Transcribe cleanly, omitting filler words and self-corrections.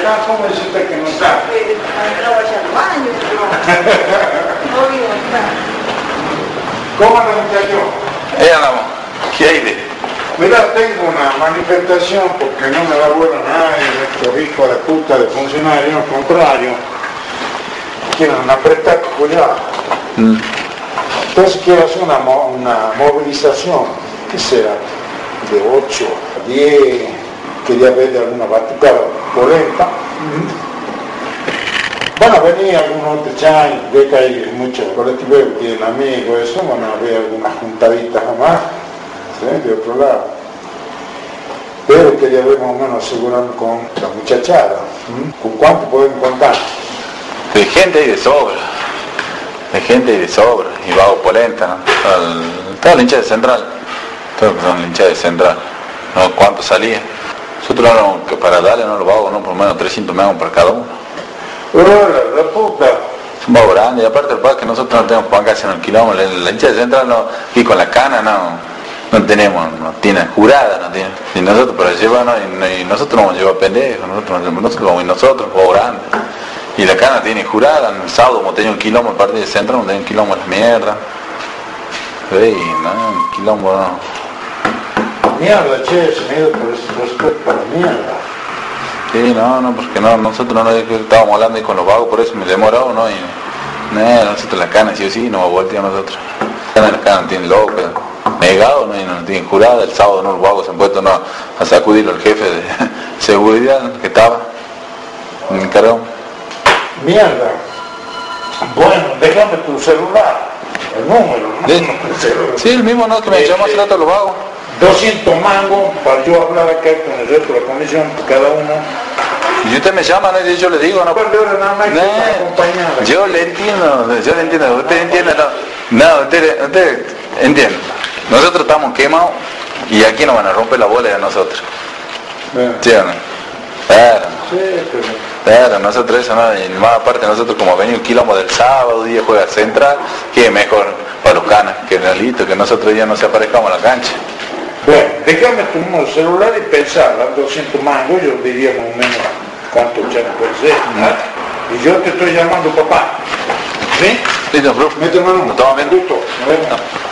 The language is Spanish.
acá, ¿cómo dice usted que no está? No vaya al baño, no vivo acá. ¿Cómo anda, muchacho? Andamos. ¿Qué hay de? Mira, tengo una manifestación porque no me da buena nadie, estos hijos de puta de funcionarios, al contrario, quieren apretar cuidado. Entonces quiero hacer una movilización, ¿qué será? De 8 a 10, quería ver de alguna batucada polenta. Van a venir algunos otros chay, ve que hay muchos colectivos que tienen amigos, eso, van a ver algunas juntaditas nomás, ¿sí? De otro lado. Pero quería ver más o menos asegurarme con la muchachada. ¿Con cuánto pueden contar? De gente hay de sobra. De gente hay de sobra. Y vago polenta, ¿no? Toda la hincha de Central. Todos son la hincha de Central. ¿No? ¿Cuánto salía? Nosotros hablamos que para darle no los vagos, ¿no? Por lo menos 300 megos para cada uno. La puta. Es un vago grande. Y aparte el pago que nosotros no tenemos pan casi en el kilómetro. La hincha de Central no, y con la cana no tenemos, no tiene jurada, no tiene. Y nosotros para llevarnos, y nosotros nos vamos a llevar pendejos, nosotros vamos nosotros, vago grande. Y la cana tiene jurada, el sábado como tenía un quilombo en parte del centro, no tenía un quilombo en la mierda. Ey, no, un quilombo no. Mierda, che, se me ha ido por ese respeto para la mierda. Sí, no, porque no, nosotros no estábamos hablando ahí con los vagos, por eso me demoró, ¿no? Y nosotros la cana sí o sí, nos va a voltear a nosotros. La cana no tiene loca, negado, ¿no? Y no tiene jurada, el sábado no, los vagos se han puesto a sacudirlo al jefe de seguridad que estaba en el cargón. Mierda. Bueno, déjame tu celular, el número, ¿no? Sí, el mismo, ¿no? Que me llamó hace rato los vagos. 200 mangos para yo hablar acá con el resto de la comisión, cada uno. Y usted me llama, ¿no? Y yo le digo, ¿no? Yo le entiendo, usted entiende, no, usted entiende. Nosotros estamos quemados y aquí nos van a romper la bola de nosotros. ¿Sí o no? Claro. Sí, Claro, nosotros eso, ¿no? Y más aparte nosotros como venimos un quilombo del sábado, día juega Central, que mejor para los canas, que realito, que nosotros ya no se aparezcamos a la cancha. Bueno, déjame tu número celular y pensar, las 200 mangos, yo diría más o menos cuánto ya puede ser, ¿no? Y yo te estoy llamando papá. ¿Sí? Listo, bro. Mete mano. Nos estamos viendo. Gusto. Nos vemos.